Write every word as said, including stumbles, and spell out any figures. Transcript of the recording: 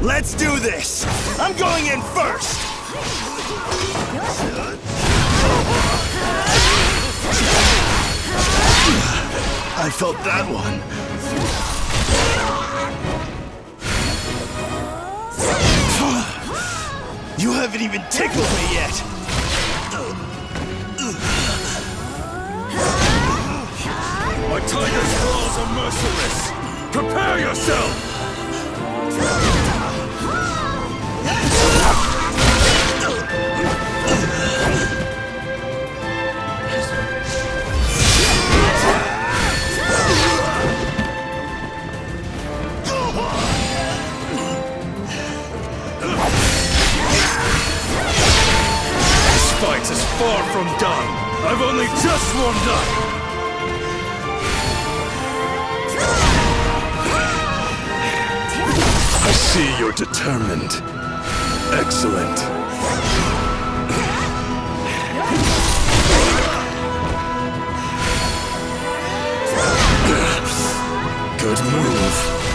Let's do this! I'm going in first! I felt that one. You haven't even tickled me yet! My tiger's claws are merciless! Prepare yourself! This fight is far from done! I've only just warmed up! I see you're determined. Excellent. Good move.